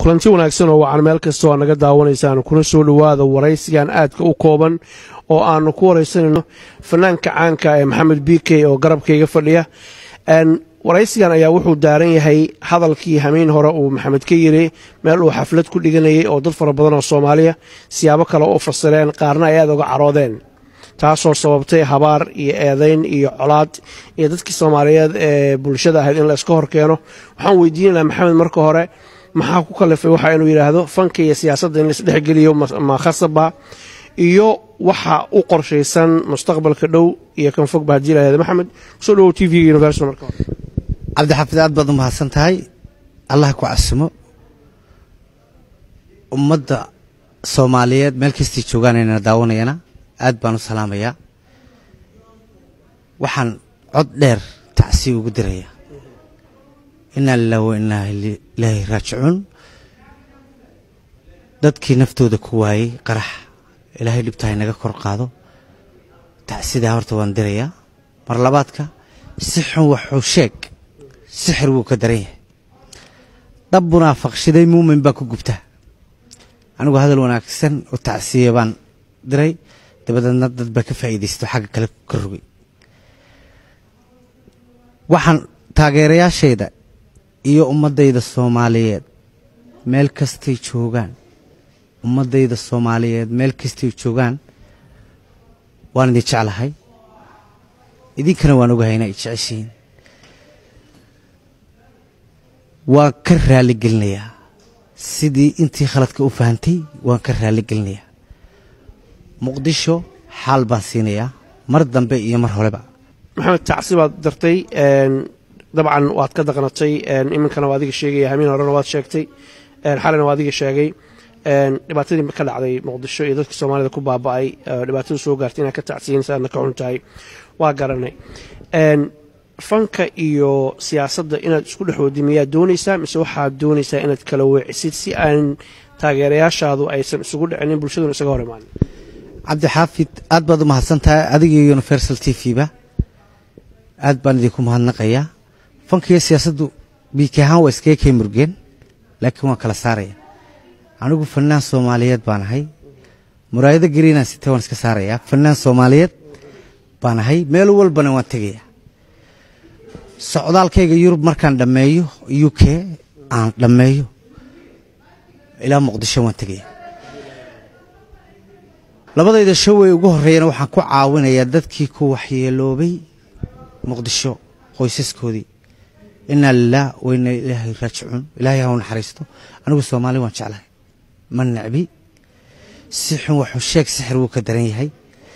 kulanti wanaagsan oo wacan meel kasta oo naga daawanaysaan kuna soo dhawaada waraysigan aadka u kooban oo aanu ku waraysanayno fanaanka caanka ee Maxamed BK oo garabkayga fadhiya waraysigan ayaa wuxuu daaran yahay hadalkii hameen hore uu Maxamed ka yiri meel uu xaflad ku dhiganayay oo dad fara badan oo Soomaaliya siyaabo kale oo fasireen qaarna ay aad uga caroodeen taasoo sababtay habaar iyo eedayn iyo colaad iyo dadkii Soomaaliyeed ee bulshada ahayd in la iska hor keeno waxaan weydiinayaa Maxamed marka hore maxaa ku kalifay waxa inuu yiraahdo fanka iyo siyaasadda in la isdhex geliyo ma khasaba iyo waxa u qorshaysan mustaqbalka dhow iyo kan fog baa jilaayada Maxamed soo dhaw TV Universal marka Cabdi Xafid aad baad u mahadsan tahay Allah ku casmo ummadda Soomaaliyeed meel kasta joogaan inay daawanayana aad baan u salaamayaa waxaan cod dheer tacsiib ugu diraya inna lillahi wa inna ilayhi raaji'uun dadkii naftooda ku waayay qarax ilaahay dhibtahay naga kor qaado tacsiida horta waan diraya mar labaadka si xun wuxuu sheeg sixir wuu ka daran yahay dab munaafaqshiday muumin baa ku gubta anigu hadal wanaagsan oo tacsiiya baan diray dabadna dad ba ka faa'iideysto xagga kale ka rugay waxaan taageerayaashayda iyo ummadayda Soomaaliyeed meel kastay joogaan ummadayda Soomaaliyeed meel kastay joogaan waan idin jeclahay idinkana waan ogahay inay jeceshiin waan ka raali gelinayaa sidii intii khaladka u fahantay waan ka raali gelinayaa muqdisho xaal baan siinayaa mar dambe iyo mar horeba Maxamed tacsiibaad dartay dabcan waad ka daqnatay iminkana waad iga sheegay hameen horena waad sheegtay xalana waad iga sheegay dhibaatadii ka dhacday muqdisho iyo dadka Soomaalida ku baaba'ay dhibaatada soo gaartay inay ka tacsiinaysan ka xuntahay waa garanay fanka iyo siyaasadda inaad isku dhaxoodimiyaa doonaysaa mise waxaad doonaysaa inaad kala weecisid si aan taageerayaashaadu aysan isugu dhicinin bulshaduna isaga hor imaan Cabdi Xafid aad baad u mahadsan tahay adiga iyo Universal TV ba aad baan idinku mahadnaqayaa fanka iyo siyaasaddu biikahan waa iska kay murgeen laakiin waan kala saaraya anigu fanaan Soomaaliyeed baan ahay muraayada gariina sita waan iska saaraya fanaan Soomaaliyeed baan ahay meel walbana waan tagaya socdaalkayga Yurub markaan dhameeyo UK aan dhameeyo ilaa Muqdisho waan tagaya labadayda showay ugu horeeyana waxaan ku caawinayaa dadkii ku waxyeeloobay Muqdisho qoysaskoodii inna lillahi wa inna ilayhi raaji'uun ilaahay ha u naxariisto anigu Soomaali waan jeclahay man nacbi si xun wuxuu sheeg sixir wuu ka daran yahay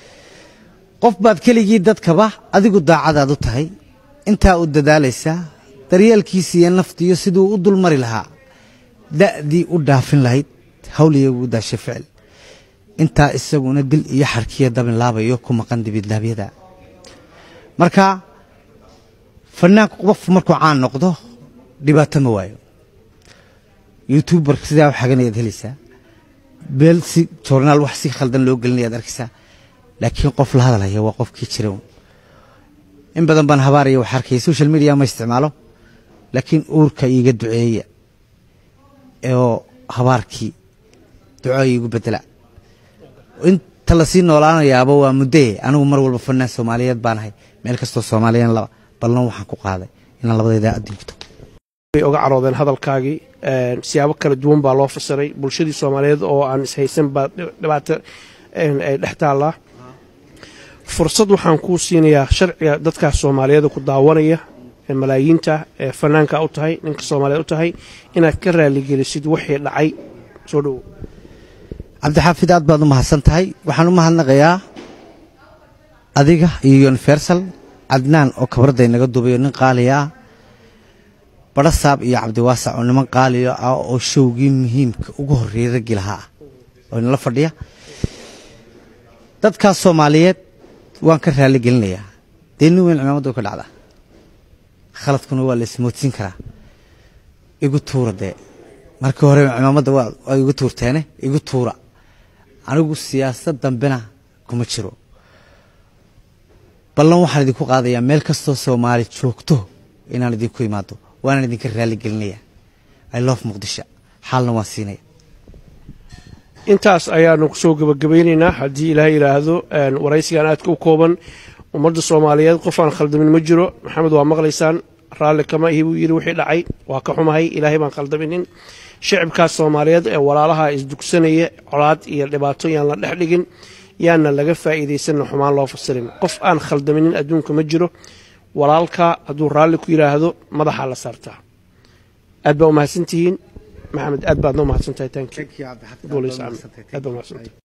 qof baad keligii dadkaba adigu daacadaad u tahay inta u dadaalaysa daryeelkiisa iyo naftiyo sidoo u dulmari lahaa da'dii u dhaafin lahayd hawliyagu daashay ficil inta isaguna dil iyo xarkiya dabin laabayo ku maqan dibidlaabyada marka fanaanku qof markuu caan noqdo dhibaato ma waayo YouTuber sidaa wax xagan ayaad helaysaa beel si journal wax si khaldan loo gelinayaad arkaysaa laakiin qof la hadalaya waa qofkii jira in badan baan habaariyo wax arkay social media ma isticmaalo laakiin uurka iiga duceeya oo habaarkii duco iigu bedela inta la sii noolaanayaaba waa mudee anigu mar walba fanaan Soomaaliyeed baan ahay meel kasta Soomaaliyeed laba ballan waxaan ku qaaday in labadayda adilto way uga caroodeen hadalkaagii siyaabo kala duwan baa loo fasiray bulshadii Soomaaliyeed oo aan is haysan baa dhibaato ay dhaxtaala fursad waxaan ku siinayaa sharciga dadka Soomaaliyeed ku daawanaya malaayiinta fanaanka u tahay ninka Soomaaliyeed u tahay inaad ka raali gelisid wixii dhacay soo dhaw Cabdi Xafid aad baad u mahadsan tahay waxaan u mahadnaqayaa adiga iyo Universal Adnaan oo kabarada inaga duubayo nin qaali ah Barasaab iyo Cabdi Waasac oo niman qaali ah oo showgii muhiimka ugu horeeyay rag ilaha oo in la fadhiya dadka Soomaaliyeed waan ka raali gelinayaa deenu weyn cimaamada ka dhacda khaladkuna waa la ismoodsin karaa igu tuurade markii hore cimaamada waa igu tuurteene igu tuura anigu siyaasad dambena kuma jiro ballan waxaan idinku qaadayaa meel kasta Soomaali joogto inaan idinku imaado waan idinka raali gelinayaa I love Muqdisho xalna waan siinaya intaas ayaanu kusoo gabagabaynaynaa haddii ilaahay yidhaahdo waraysigan aadka u kooban ummadda soomaaliyeed qof aan khaldamin ma jiro maxamed waa maqlaysaan raalli kama ihi buu yidhi wixii dhacay waa ka xumahay ilaahay baan khaldaminin shicibkaas soomaaliyeed ee walaalaha isdugsanaya colaad iyo dhibaato yaan la dhex dhigin yaana laga faa'iidaysanna xumaan loo fasirin qof aan khaldaminin adduunka ma jiro walaalka hadduu raalli ku yidhaahdo madaxaa la saartaa aad baa u mahadsantihiin maxamed aad baad noo mahadsantahay Thank you, Abdi Xafid. aad baa u mahadsantahay